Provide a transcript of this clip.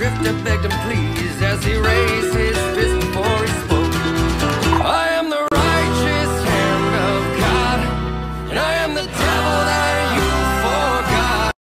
drifter begged him please as he raised his fist before he spoke. I am the righteous hand of God, and I am the